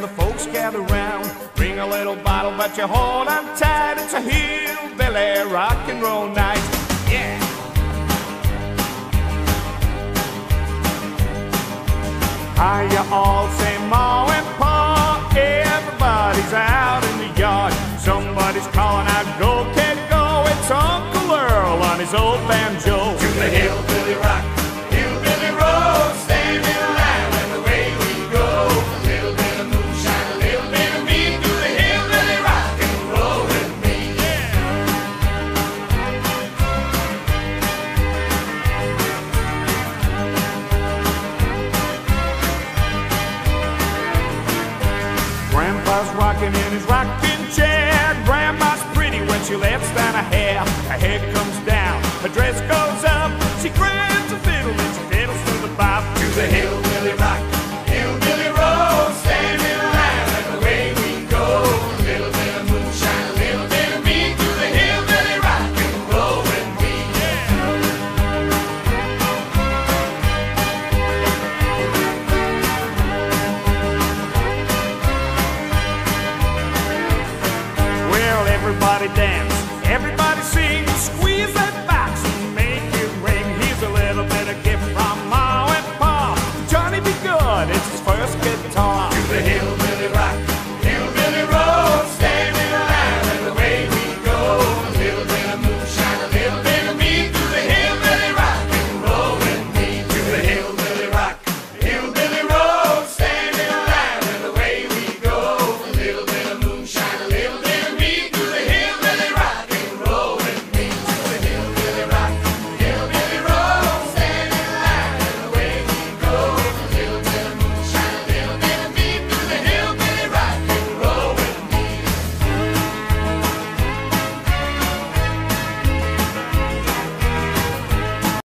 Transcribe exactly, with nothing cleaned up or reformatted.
the folks gather round. Bring a little bottle, but you hold on tight. It's a hillbilly rock and roll night. Yeah. Hi, you all say Ma and Pa. Everybody's out in the yard. Somebody's calling out, go, kid, go. It's Uncle Earl on his old banjo. To the hillbilly rock, hillbilly road, stand in line and away we go. A little bit of moonshine, a little bit of me. To the hillbilly rock and roll with me. Grandpa's rocking in his rocking chair. Grandma's pretty when she lets down her hair. Her head comes down, her dress goes up. She grabs a fiddle and she fiddles to the bop. To the hillbilly rock, hillbilly road, stand in line and away we go. A little bit of moonshine, a little bit of me. To the hillbilly rock and roll with me. Well, everybody dance.